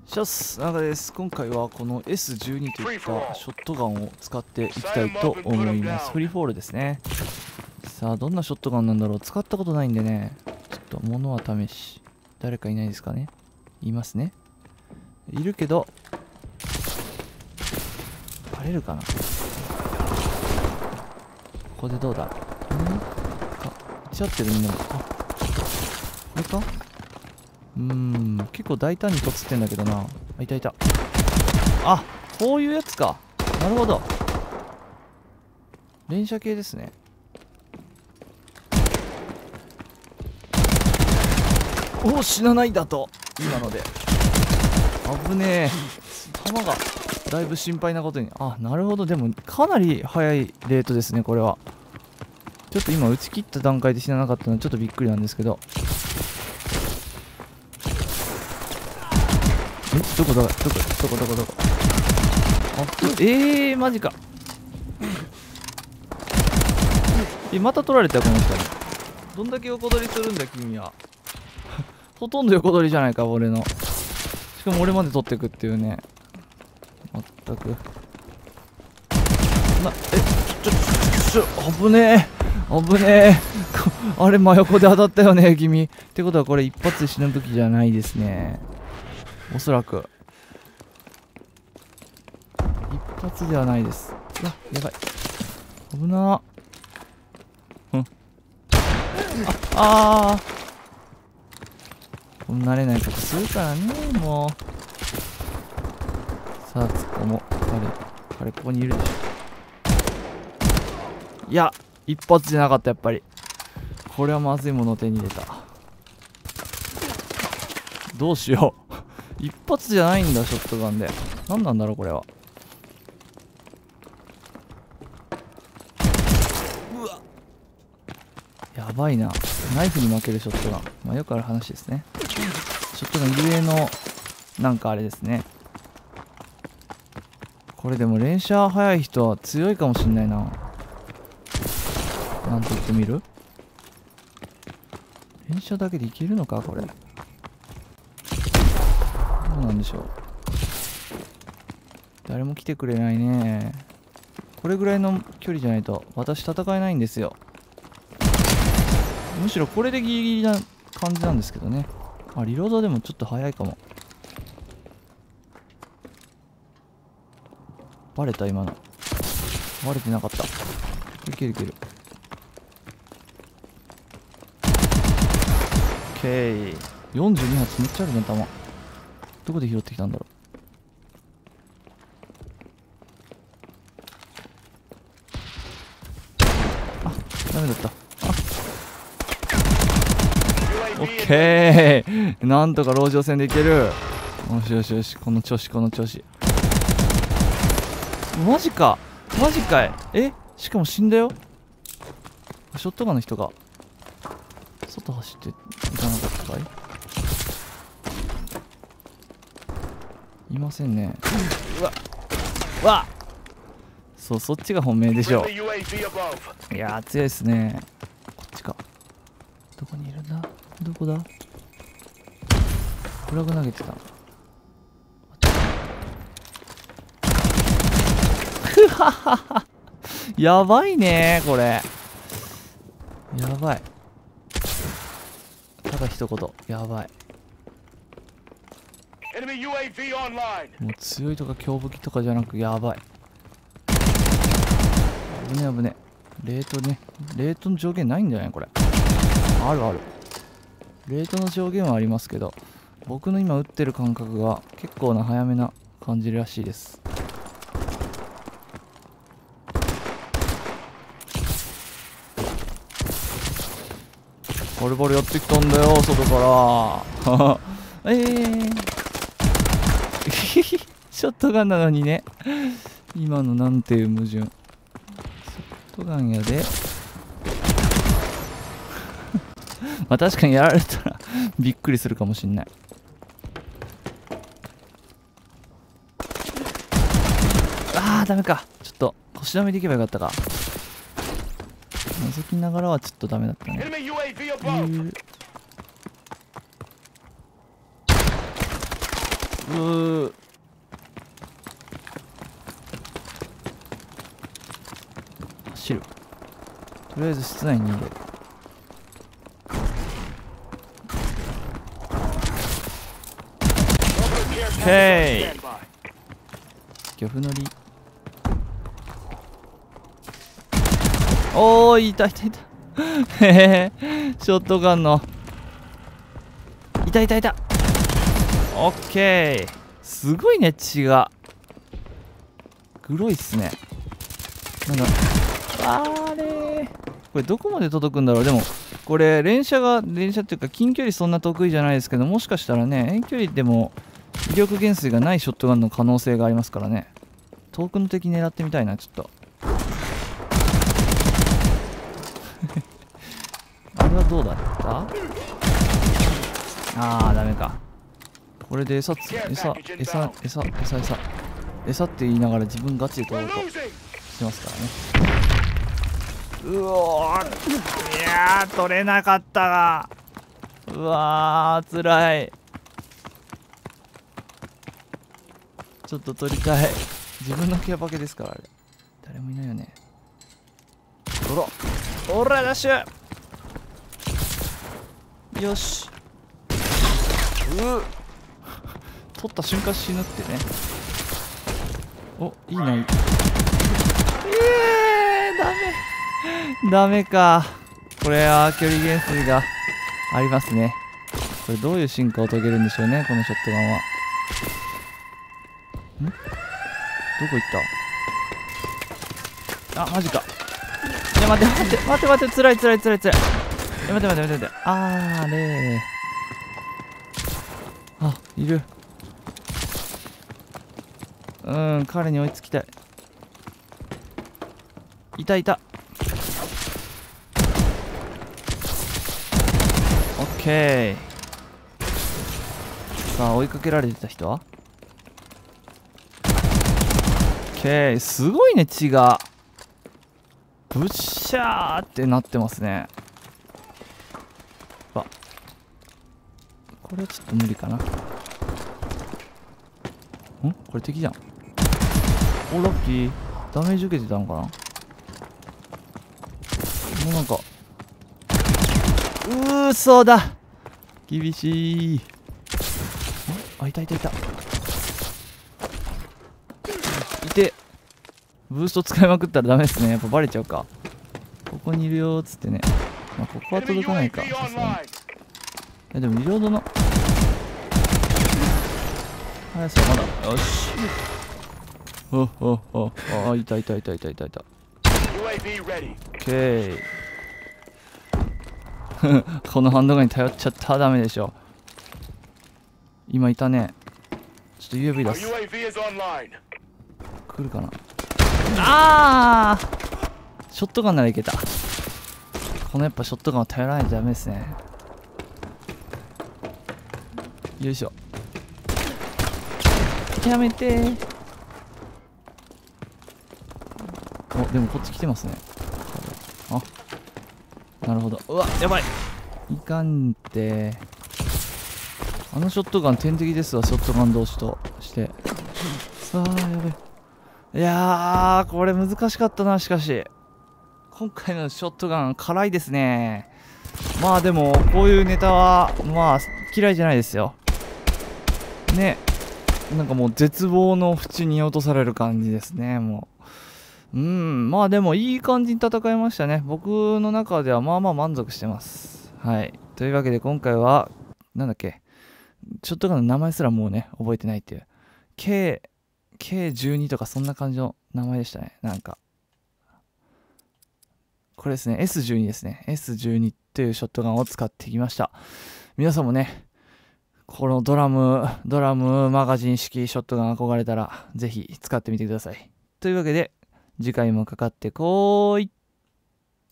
シャス長です。今回はこの S12 といったショットガンを使っていきたいと思います。フリーフォールですね。さあ、どんなショットガンなんだろう。使ったことないんでね、ちょっと物は試し。誰かいないですかね。いますね。いるけど、バレるかな。ここでどうだ。撃ち合ってるみんなも。あ、これか。結構大胆にとつってんだけどな。あ、いたいた。あ、こういうやつか。なるほど。連射系ですね。お、死なないだと。今ので。危ねえ。弾がだいぶ心配なことに。あ、なるほど。でもかなり速いレートですね、これは。ちょっと今打ち切った段階で死ななかったのはちょっとびっくりなんですけど。どこあ、マジか。また取られたよ、この人に。どんだけ横取りするんだ、君は。ほとんど横取りじゃないか、俺の。しかも俺まで取ってくっていうね。まったく。危ねえ。危ねえ。あれ、真横で当たったよね、君。ってことはこれ一発で死ぬ時じゃないですね。おそらく。一発ではないです。うわ、やばい。危なー。慣れないことするからね、もう。さあ、突っ込もう。彼、ここにいるでしょ。いや、一発じゃなかった、やっぱり。これはまずいものを手に入れた。どうしよう。一発じゃないんだ、ショットガンで。何なんだろう、これは。うわ、やばいな。ナイフに負けるショットガン。まあ、よくある話ですね。ショットガンゆえの、なんかあれですね。これでも連射速い人は強いかもしんないな。なんと言ってみる？連射だけでいけるのか、これ。どうなんでしょう。誰も来てくれないね。これぐらいの距離じゃないと私戦えないんですよ。むしろこれでギリギリな感じなんですけどね。あ、リロードでもちょっと早いかも。バレた、今の。バレてなかった。いける。オッケー。42発めっちゃあるね、弾。どこで拾ってきたんだろう。あ、ダメだった。オッケー。なんとか籠城戦でいける。よし。この調子。マジかい。しかも死んだよ。ショットガンの人が外走っていかなかったかい？いませんね。うわそう、そっちが本命でしょう。いやー、強いですね。こっちか。どこにいるんだ？どこだ？フラグ投げてた。ふははは。やばいねこれ。やばい。ただ一言、やばい。もう強いとか強武器とかじゃなく、やばい。危ね。レートの上限ないんじゃないこれ。ある。レートの上限はありますけど、僕の今打ってる感覚が結構な早めな感じるらしいです。バルバルやってきたんだよ、外からショットガンなのにね。今のなんていう矛盾。ショットガンやでまあ確かにやられたらびっくりするかもしんない。ダメか。ちょっと腰止めでいけばよかったか。覗きながらはちょっとダメだったね。 走る。とりあえず室内にいる。オッケー。漁夫のり。おーい、いたいたいた。へへ、ショットガンの。いたいたいた。オッケー。すごいね、血が。黒いっすね。なんだ。あれー。これどこまで届くんだろう。でも、これ連射っていうか近距離そんな得意じゃないですけど、もしかしたらね、遠距離でも威力減衰がないショットガンの可能性がありますからね。遠くの敵狙ってみたいな、ちょっと。あれはどうだった？あー、ダメか。これで餌って言いながら自分ガチで取ろうとしてますからね。うおー、いやー、取れなかったが。うわー、つらい。ちょっと取りたい。自分のケアバケですから、あれ。誰もいないよね。取ろう。おら、ダッシュ。よし。取った瞬間死ぬってね。お、いいな。ダメか。これは距離減衰がありますね。これどういう進化を遂げるんでしょうね、このショットガンは。どこ行った？あ、マジか。いや、待って、つらい。いや、待って。あれー。あ、いる。彼に追いつきたい。いた。オッケー。さあ、追いかけられてた人は？オッケー。すごいね、血が。ブッシャーってなってますね。あ、これはちょっと無理かな。これ敵じゃん。お、ラッキー。ダメージ受けてたのかな。もうなんか、そうだ。厳しい。あ、いた。いて。ブースト使いまくったらダメですね。やっぱバレちゃうか。ここにいるよーっつってね。まあ、ここは届かないか。さすがに。いや、でもリロードの。速さまだ。よし。あ、いた。オッケー。このハンドガンに頼っちゃったらダメでしょ。今いたね。ちょっと UAV 出す。来るかな。あー、ショットガンならいけた。このやっぱショットガンは頼らないとダメですね。よいしょ。やめてー。お、でもこっち来てますね。あ、なるほど。うわ、やばい。いかんって。あのショットガン天敵ですわ、ショットガン同士として。さあ、やべ。いやー、これ難しかったな、しかし。今回のショットガン、辛いですね。まあでも、こういうネタは、まあ、嫌いじゃないですよ。ね。なんかもう絶望の淵に落とされる感じですね、もう。まあでもいい感じに戦いましたね。僕の中ではまあまあ満足してます。はい。というわけで今回は、なんだっけ。ショットガンの名前すらもうね、覚えてないっていう。K12 とかそんな感じの名前でしたね。なんか。これですね。S12 ですね。S12 というショットガンを使ってきました。皆さんもね、このドラムマガジン式ショットガン憧れたら、ぜひ使ってみてください。というわけで、次回もかかってこーい。